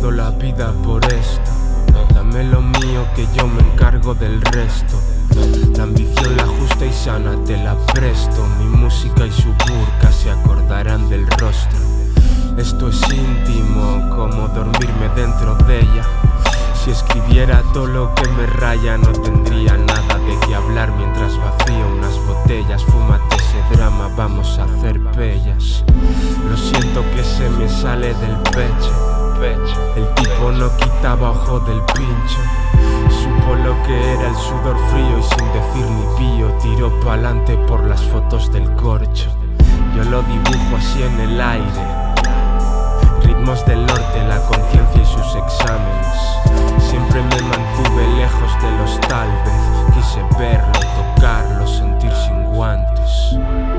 dando la vida por esto. Dame lo mío que yo me encargo del resto. La ambición, la justa y sana te la presto. Mi música y su burka se acordarán del rostro. Esto es íntimo, como dormirme dentro de ella. Si escribiera todo lo que me raya, no tendría nada de qué hablar mientras vacío unas botellas. Fúmate ese drama, vamos a hacer pellas. Lo siento que se me sale del pecho. El tipo no quitaba ojo del pincho. Supo lo que era el sudor frío y sin decir ni pío tiró pa'lante por las fotos del corcho. Yo lo dibujo así en el aire. Ritmos del norte, la conciencia y sus exámenes. Siempre me mantuve lejos de los tal vez. Quise verlo, tocarlo, sentir sin guantes.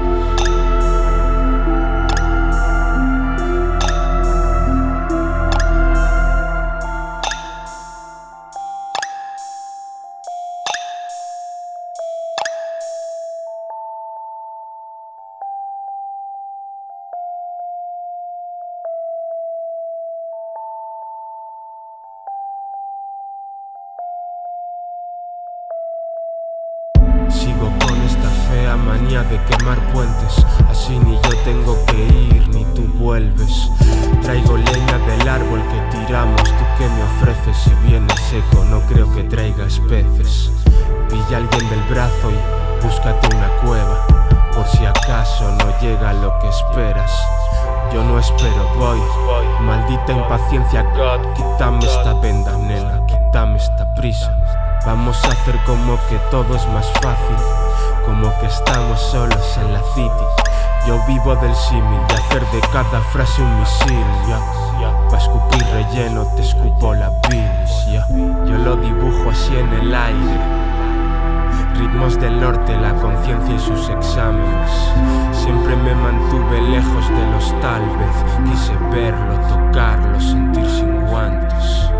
Sigo con esta fea manía de quemar puentes. Así ni yo tengo que ir, ni tú vuelves. Traigo leña del árbol que tiramos. ¿Tú qué me ofreces? Si viene seco no creo que traigas peces. Pilla a alguien del brazo y búscate una cueva. Por si acaso no llega lo que esperas. Yo no espero, voy. Maldita impaciencia, God. Quítame esta venda, nena, quítame esta prisa. Vamos a hacer como que todo es más fácil, como que estamos solos en la city. Yo vivo del símil, de hacer de cada frase un misil, pa' escupir relleno te escupo la bilis, Yo lo dibujo así en el aire. Ritmos del norte, la conciencia y sus exámenes. Siempre me mantuve lejos de los tal vez. Quise verlo, tocarlo, sentir sin guantes.